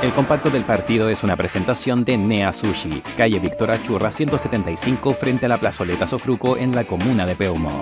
El compacto del partido es una presentación de Nea Sushi, calle Víctor Achurra 175 frente a la plazoleta Sofruco en la comuna de Peumo.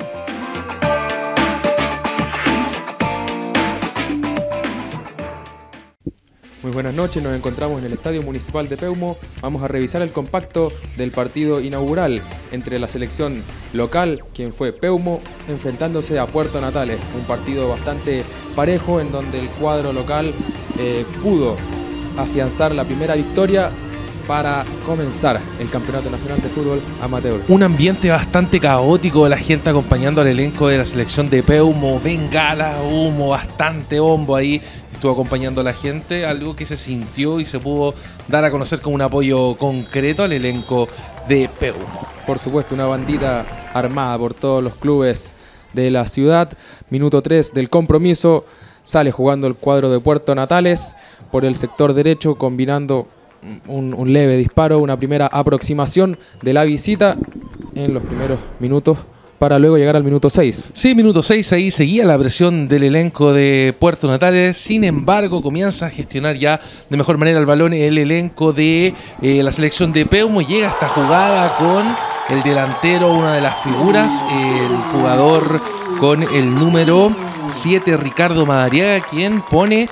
Muy buenas noches, nos encontramos en el Estadio Municipal de Peumo. Vamos a revisar el compacto del partido inaugural entre la selección local, quien fue Peumo, enfrentándose a Puerto Natales. Un partido bastante parejo en donde el cuadro local pudo afianzar la primera victoria para comenzar el Campeonato Nacional de Fútbol Amateur. Un ambiente bastante caótico, la gente acompañando al elenco de la selección de Peumo, bengala, humo, bastante bombo ahí. Estuvo acompañando a la gente, algo que se sintió y se pudo dar a conocer como un apoyo concreto al elenco de Peumo. Por supuesto, una bandita armada por todos los clubes de la ciudad. Minuto 3 del compromiso, sale jugando el cuadro de Puerto Natales por el sector derecho, combinando un leve disparo, una primera aproximación de la visita en los primeros minutos, para luego llegar al minuto 6. Sí, minuto 6, ahí seguía la presión del elenco de Puerto Natales. Sin embargo, comienza a gestionar ya de mejor manera el balón el elenco de la selección de Peumo. Llega esta jugada con el delantero, una de las figuras, el jugador con el número 7, Ricardo Madariaga, quien pone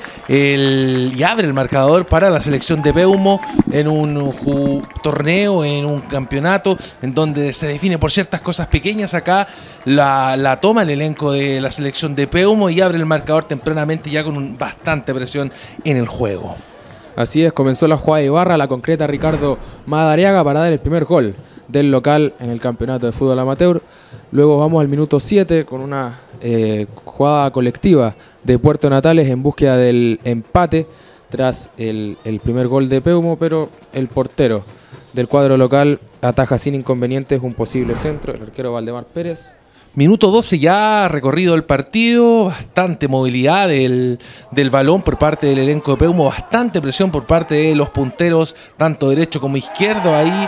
y abre el marcador para la selección de Peumo en un torneo, en un campeonato en donde se define por ciertas cosas pequeñas. Acá la toma el elenco de la selección de Peumo y abre el marcador tempranamente, ya con bastante presión en el juego. Así es, comenzó la jugada de barra, la concreta Ricardo Madariaga para dar el primer gol del local en el campeonato de fútbol amateur. Luego vamos al minuto 7 con una jugada colectiva de Puerto Natales en búsqueda del empate tras el primer gol de Peumo, pero el portero del cuadro local ataja sin inconvenientes un posible centro, el arquero Valdemar Pérez. Minuto 12 ya recorrido el partido, bastante movilidad del balón por parte del elenco de Peumo, bastante presión por parte de los punteros, tanto derecho como izquierdo. Ahí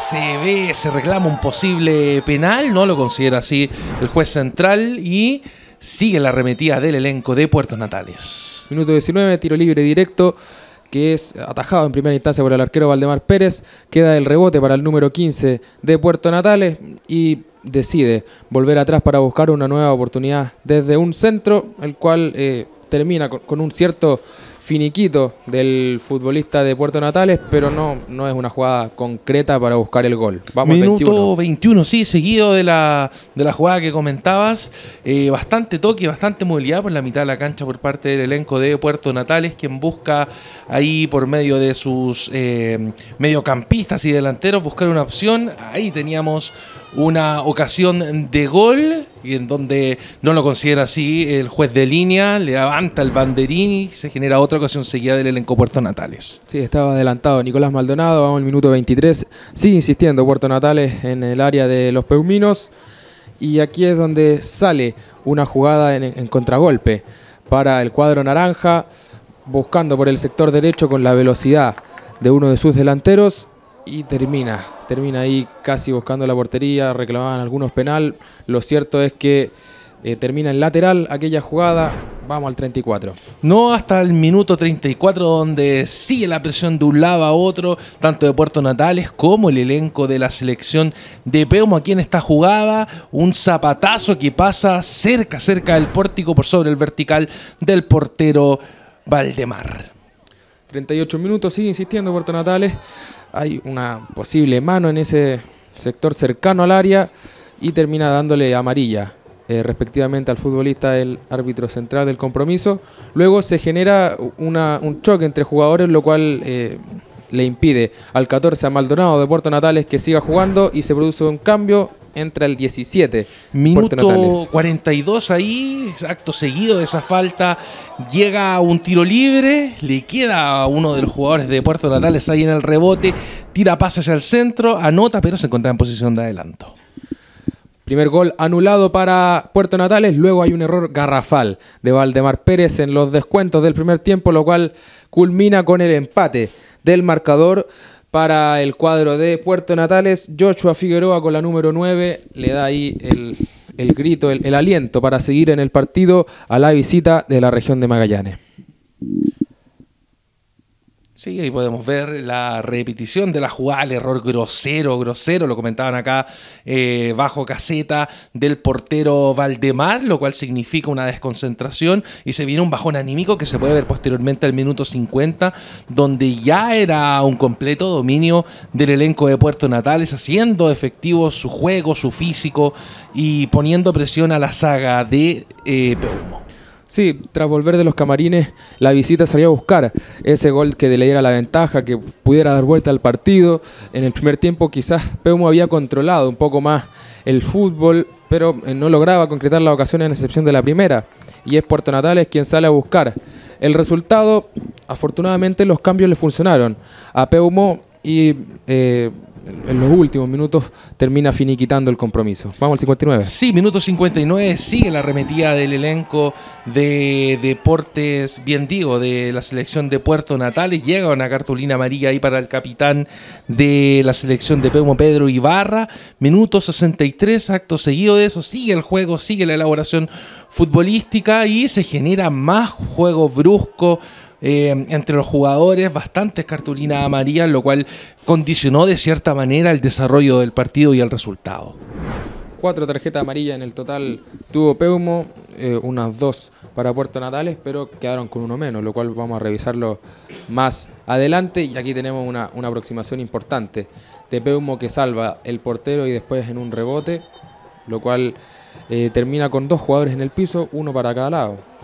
se reclama un posible penal, no lo considera así el juez central y sigue la arremetida del elenco de Puerto Natales. Minuto 19, tiro libre directo, que es atajado en primera instancia por el arquero Valdemar Pérez. Queda el rebote para el número 15 de Puerto Natales y decide volver atrás para buscar una nueva oportunidad desde un centro, el cual termina con un cierto finiquito del futbolista de Puerto Natales, pero no es una jugada concreta para buscar el gol. Vamos Minuto 21, sí, seguido de la jugada que comentabas. Bastante toque, bastante movilidad por la mitad de la cancha por parte del elenco de Puerto Natales, quien busca ahí por medio de sus mediocampistas y delanteros buscar una opción. Ahí teníamos una ocasión de gol y en donde no lo considera así el juez de línea, levanta el banderín y se genera otra ocasión seguida del elenco Puerto Natales. Sí, estaba adelantado Nicolás Maldonado, vamos al minuto 23, sigue insistiendo Puerto Natales en el área de los peuminos y aquí es donde sale una jugada en contragolpe para el cuadro naranja, buscando por el sector derecho con la velocidad de uno de sus delanteros y termina ahí casi buscando la portería, reclamaban algunos penal. Lo cierto es que termina en lateral aquella jugada. Vamos al 34. No hasta el minuto 34, donde sigue la presión de un lado a otro, tanto de Puerto Natales como el elenco de la selección de Peumo. Aquí en esta jugada, un zapatazo que pasa cerca del pórtico por sobre el vertical del portero Valdemar. 38 minutos, sigue insistiendo Puerto Natales. Hay una posible mano en ese sector cercano al área y termina dándole amarilla respectivamente al futbolista, el árbitro central del compromiso. Luego se genera un choque entre jugadores, lo cual le impide al 14 a Maldonado de Puerto Natales que siga jugando y se produce un cambio. Entra el 17. Minuto 42 ahí, acto seguido de esa falta, llega un tiro libre, le queda a uno de los jugadores de Puerto Natales ahí en el rebote, tira pase hacia el centro, anota, pero se encuentra en posición de adelanto. Primer gol anulado para Puerto Natales, luego hay un error garrafal de Valdemar Pérez en los descuentos del primer tiempo, lo cual culmina con el empate del marcador. Para el cuadro de Puerto Natales, Joshua Figueroa con la número 9 le da ahí el grito, el aliento para seguir en el partido a la visita de la región de Magallanes. Sí, ahí podemos ver la repetición de la jugada, el error grosero, lo comentaban acá, bajo caseta del portero Valdemar, lo cual significa una desconcentración y se viene un bajón anímico que se puede ver posteriormente al minuto 50, donde ya era un completo dominio del elenco de Puerto Natales, haciendo efectivo su juego, su físico y poniendo presión a la saga de Peumo. Sí, tras volver de los camarines, la visita salió a buscar ese gol que le diera la ventaja, que pudiera dar vuelta al partido. En el primer tiempo quizás Peumo había controlado un poco más el fútbol, pero no lograba concretar la ocasión en excepción de la primera. Y es Puerto Natales quien sale a buscar el resultado. Afortunadamente los cambios le funcionaron a Peumo y en los últimos minutos termina finiquitando el compromiso. Vamos al 59. Sí, minuto 59, sigue la arremetida del elenco de Deportes, bien digo, de la selección de Puerto Natales. Llega una cartulina amarilla ahí para el capitán de la selección de Peumo, Pedro Ibarra. Minuto 63, acto seguido de eso, sigue el juego, sigue la elaboración futbolística y se genera más juego brusco entre los jugadores, bastantes cartulinas amarillas, lo cual condicionó de cierta manera el desarrollo del partido y el resultado. 4 tarjetas amarillas en el total tuvo Peumo, unas 2 para Puerto Natales, pero quedaron con uno menos, lo cual vamos a revisarlo más adelante. Y aquí tenemos una aproximación importante de Peumo que salva el portero y después en un rebote, lo cual termina con 2 jugadores en el piso, uno para cada lado.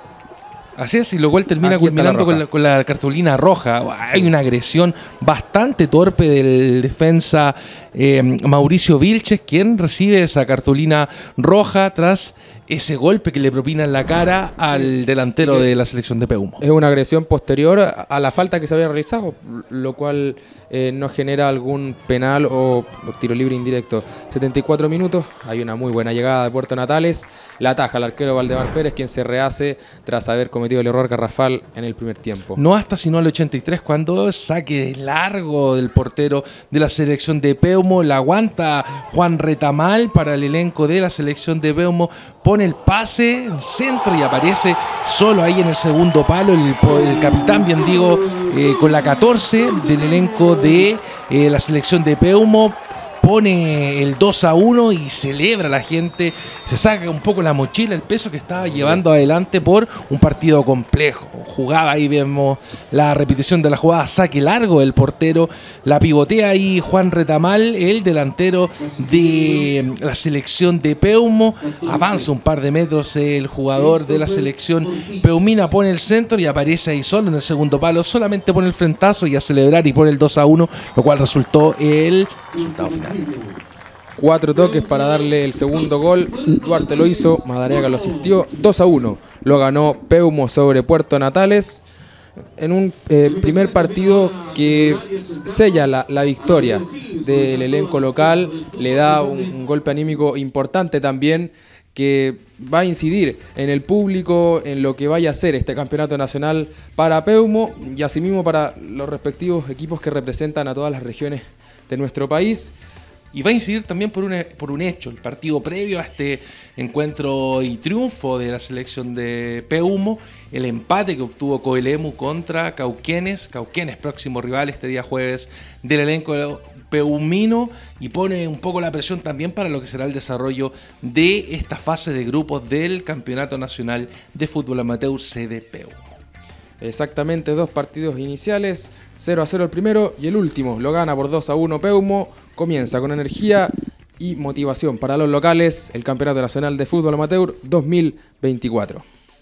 Así es, y lo cual termina culminando con la cartulina roja. Hay una agresión bastante torpe del defensa Mauricio Vilches, quien recibe esa cartulina roja tras ese golpe que le propina en la cara al delantero de la selección de Peumo. Es una agresión posterior a la falta que se había realizado, lo cual no genera algún penal o tiro libre indirecto. 74 minutos, hay una muy buena llegada de Puerto Natales, la ataja el arquero Valdemar Pérez, quien se rehace tras haber cometido el error garrafal en el primer tiempo. No hasta sino al 83, cuando saque de largo del portero de la selección de Peumo, la aguanta Juan Retamal para el elenco de la selección de Peumo, pone el pase en centro y aparece solo ahí en el segundo palo el capitán, bien digo, con la 14 del elenco de la selección de Peumo. Pone el 2-1 y celebra la gente, se saca un poco la mochila, el peso que estaba llevando adelante por un partido complejo. Jugada, ahí vemos la repetición de la jugada, saque largo del portero, la pivotea ahí Juan Retamal, el delantero de la selección de Peumo, avanza un par de metros el jugador de la selección peumina, pone el centro y aparece ahí solo en el segundo palo, solamente pone el frentazo y a celebrar y pone el 2-1, lo cual resultó el resultado final. 4 toques para darle el segundo gol. Duarte lo hizo, Madariaga lo asistió. 2-1 lo ganó Peumo sobre Puerto Natales en un primer partido que sella la victoria del elenco local. Le da un golpe anímico importante también, que va a incidir en el público, en lo que vaya a ser este campeonato nacional para Peumo y asimismo para los respectivos equipos que representan a todas las regiones de nuestro país. Y va a incidir también por un hecho, el partido previo a este encuentro y triunfo de la selección de Peumo, el empate que obtuvo Coelemu contra Cauquenes, próximo rival este día jueves del elenco peumino, y pone un poco la presión también para lo que será el desarrollo de esta fase de grupos del Campeonato Nacional de Fútbol Amateur sede Peumo. Exactamente, 2 partidos iniciales, 0-0 el primero y el último lo gana por 2-1 Peumo. Comienza con energía y motivación para los locales el Campeonato Nacional de Fútbol Amateur 2024.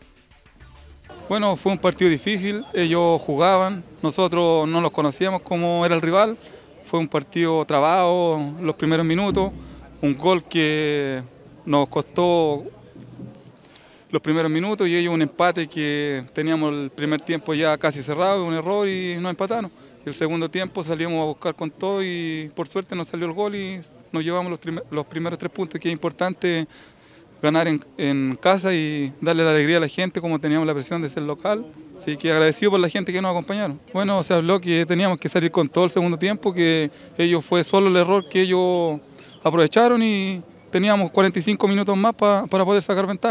Bueno, fue un partido difícil, ellos jugaban, nosotros no los conocíamos como era el rival, fue un partido trabado los primeros minutos, un gol que nos costó los primeros minutos y ellos un empate que teníamos el primer tiempo ya casi cerrado, un error y nos empataron. El segundo tiempo salimos a buscar con todo y por suerte nos salió el gol y nos llevamos los primeros 3 puntos, que es importante ganar en casa y darle la alegría a la gente como teníamos la presión de ser local. Así que agradecido por la gente que nos acompañaron. Bueno, se habló que teníamos que salir con todo el segundo tiempo, que ellos fue solo el error que ellos aprovecharon y teníamos 45 minutos más para poder sacar ventaja.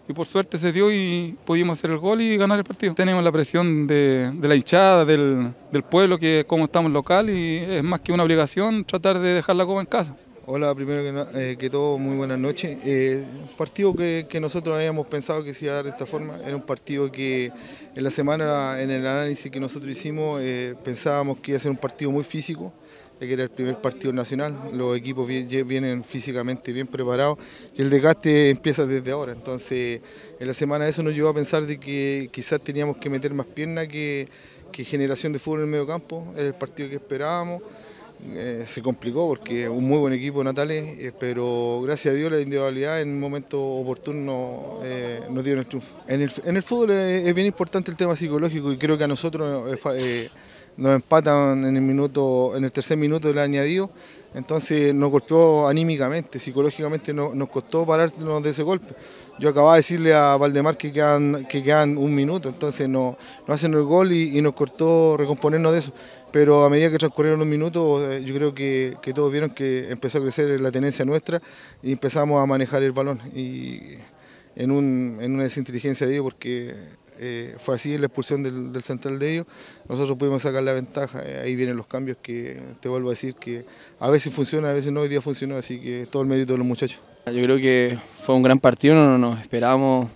y por suerte se dio y pudimos hacer el gol y ganar el partido. Tenemos la presión de la hinchada, del pueblo, que como estamos local, y es más que una obligación tratar de dejar la copa en casa. Hola, primero que todo, muy buenas noches. Un partido que nosotros habíamos pensado que se iba a dar de esta forma. Era un partido que en la semana, en el análisis que nosotros hicimos, pensábamos que iba a ser un partido muy físico, ya que era el primer partido nacional. Los equipos vienen físicamente bien preparados y el desgaste empieza desde ahora. Entonces, en la semana eso nos llevó a pensar de que quizás teníamos que meter más pierna que generación de fútbol en el medio campo. Era el partido que esperábamos. Se complicó porque un muy buen equipo Natales, pero gracias a Dios la individualidad en un momento oportuno nos dieron el triunfo. En el fútbol es bien importante el tema psicológico y creo que a nosotros nos empatan en el tercer minuto del añadido, entonces nos golpeó anímicamente, psicológicamente nos costó pararnos de ese golpe. Yo acababa de decirle a Valdemar que quedan un minuto, entonces nos hacen el gol y nos costó recomponernos de eso. Pero a medida que transcurrieron los minutos, yo creo que todos vieron que empezó a crecer la tenencia nuestra y empezamos a manejar el balón. Y en una desinteligencia de ellos, porque fue así la expulsión del central de ellos, nosotros pudimos sacar la ventaja. Ahí vienen los cambios que te vuelvo a decir que a veces funciona, a veces no, hoy día funcionó, así que todo el mérito de los muchachos. Yo creo que fue un gran partido, no nos esperábamos.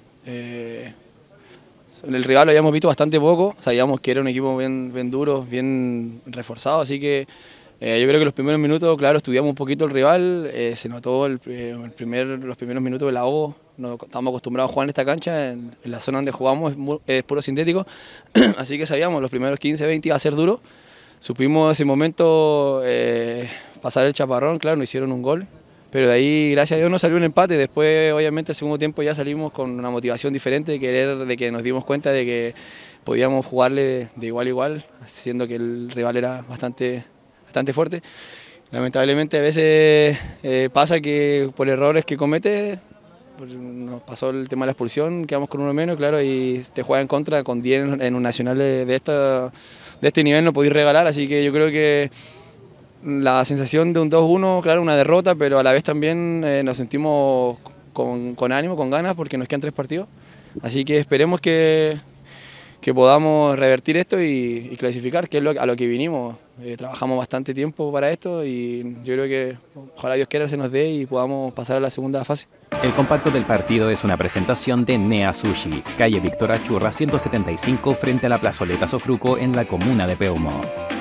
El rival lo habíamos visto bastante poco, sabíamos que era un equipo bien duro, bien reforzado, así que yo creo que los primeros minutos, claro, estudiamos un poquito el rival, se notó los primeros minutos de la O, no estamos acostumbrados a jugar en esta cancha, en la zona donde jugamos es puro sintético, así que sabíamos los primeros 15-20 iba a ser duro, supimos en ese momento pasar el chaparrón, claro, nos hicieron un gol. Pero de ahí, gracias a Dios, nos salió un empate. Después, obviamente, el segundo tiempo ya salimos con una motivación diferente de que nos dimos cuenta de que podíamos jugarle de igual a igual, siendo que el rival era bastante fuerte. Lamentablemente, a veces pasa que por errores que comete, pues, nos pasó el tema de la expulsión, quedamos con uno menos, claro, y te juega en contra con 10 en un nacional de este nivel no podéis regalar, así que yo creo que la sensación de un 2-1, claro, una derrota, pero a la vez también nos sentimos con ánimo, con ganas, porque nos quedan 3 partidos. Así que esperemos que podamos revertir esto y clasificar, que es a lo que vinimos. Trabajamos bastante tiempo para esto y yo creo que ojalá Dios quiera se nos dé y podamos pasar a la segunda fase. El compacto del partido es una presentación de Nea Sushi, calle Víctor Achurra 175 frente a la plazoleta Sofruco en la comuna de Peumo.